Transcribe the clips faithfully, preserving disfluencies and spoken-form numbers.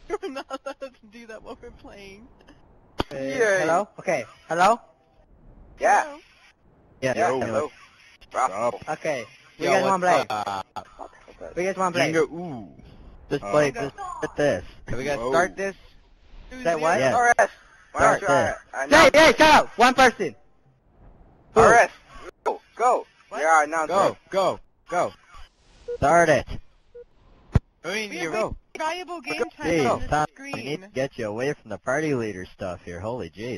You're not allowed to do that while we're playing. Uh, hello? Okay. Hello? Yeah. Hello? Yeah. Yeah, Yo. hello. Raffle. Okay. We Yo, guys wanna play? Uh, We guys wanna play? Jenga, ooh. let's Uh, play Go. this. At this. Are we gonna Whoa. start this? Who's Say the what? other- Yeah. R S. Why don't Start you there. uh, Hey, announce hey, it? shut up! One person! R S. Go, go. What? You're our announcer. Go, go, go. Start it. I mean, We you have go. valuable game time Jeez, on this Tom, we screen. need to get you away from the party leader stuff here. Holy jeez.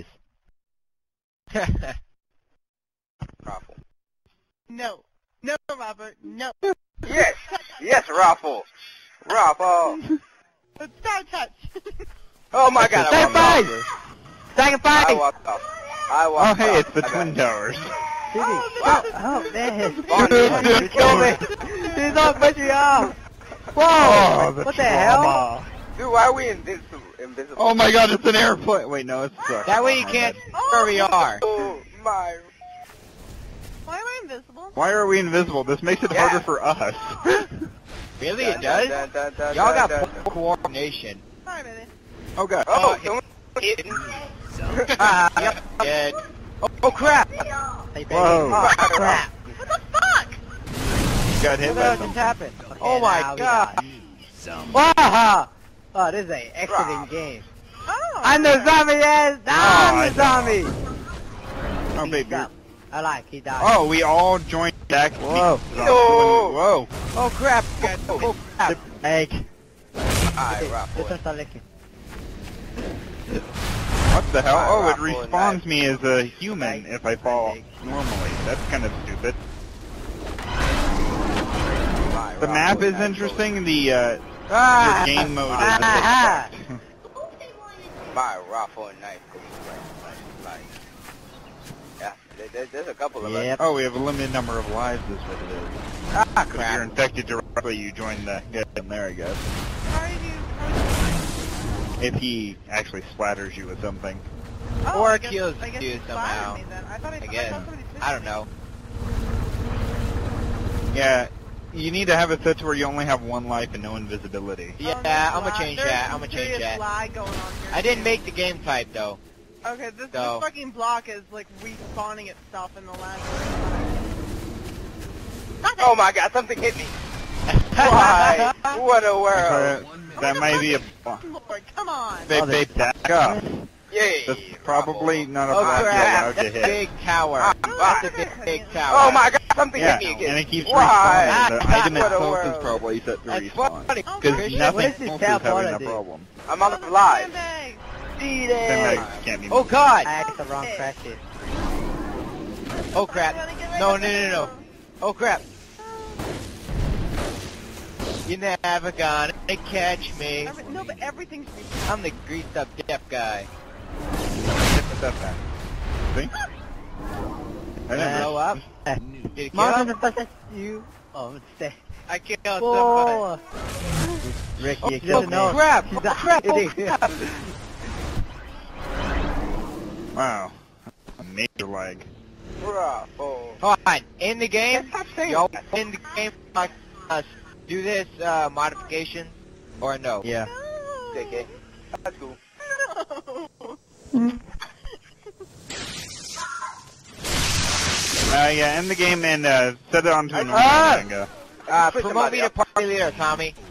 Raffle. No. No, Robert. No. Yes. Yes, Raffle. Raffle. Start touch. Oh my god, I Second walked fight! off. Second I fight! walked off. I Oh, walked hey, off. it's the I Twin got it. Towers. Did he? Wow. Oh, man. Dude, He's coming! He's all pushing me off! Whoa! Oh, what the hell? trauma. Dude, why are we invisible? invisible? Oh my god, it's an airplane. Wait, no, it's a truck. That way you My can't bad. see where we are. Oh my. Why am I invisible? Why are we invisible? This makes it Yeah. harder for us. Really, Dun, it does? dun, dun, dun, Y'all dun, got dun, poor coordination. Sorry, baby. Oh god. Oh, Uh, someone hitting. Ah, yep, dead. Oh, oh crap! Hey, baby. Whoa. Oh, crap. What the fuck? You got hit What by else just something. happened? Okay, Oh my now we god. got- Wow! Oh, this is an excellent Rob. game. Oh. I'm the zombie, yes! Oh, I'm I the zombie! Oh, He baby. stopped. I like, he died. Oh, we all joined back. Whoa. No. Whoa. Oh crap! Oh crap! Egg. Alright, This Raffle. one start licking. What the hell? Alright, Oh, it Raffle and respawns Knife. me as a human if I fall Big. normally. That's kind of stupid. Alright, The Raffle map and is Knife. interesting. The uh, Ah! the game mode Ah, is. My Raffle and Knife. Like, yeah, there, there, there's a couple of us. Yep. Oh, we have a limited number of lives. Is what it is. Ah If you're crap! infected directly, you join the game there, I guess. How are you? How If he actually splatters you with something. oh, Or I guess, kills I guess you it splattered somehow. Me then. I thought I, I I guess. thought somebody pushed I don't me. know. Yeah, you need to have it set to where you only have one life and no invisibility. Oh, Yeah, there's I'm gonna lag- change there's that. some I'm gonna change serious that. lag going on here. I didn't too. make the game type though. Okay, this, So- this fucking block is like respawning itself in the lag. Oh my god, something hit me. Why? What a world. Uh, that might be a. Lord, come on. They, Oh, they they- back up. Yay. That's probably not a Oh block you're crap! allowed to That's a hit. big tower. Ah, That's a big, big tower. Oh my god, something Yeah, hit me again. and it keeps Why? respawning. The item What a itself is world. probably set to That's respawn. funny. Oh, Because Christian, nothing what is this else is teleporter having a do? problem. I'm on the live. Sandbag. Beat Then it! I can't be Oh god! I asked the wrong question. Oh crap! No, no, no, no! Oh crap! You're never gonna catch me. Every, no, but everything's respawned. I'm the greased up deaf guy. Put that back. See? I never. Blow up. Did it kill Marvin, him? that's you. Oh, it's dead. I killed somebody. Whoa! Ricky, Oh, you she killed doesn't me. know. Crap! She's Oh not crap! Oh kidding. crap! Wow. A major lag. Bravo. Hold on. In the game, Stop saying y'all that. in the game like us do this uh, modification or no? Yeah. Take it. That's cool. Uh, yeah, end the game and uh, set it onto a normal Ah! Jenga. Uh, Put promote somebody me to up. party leader, Tommy.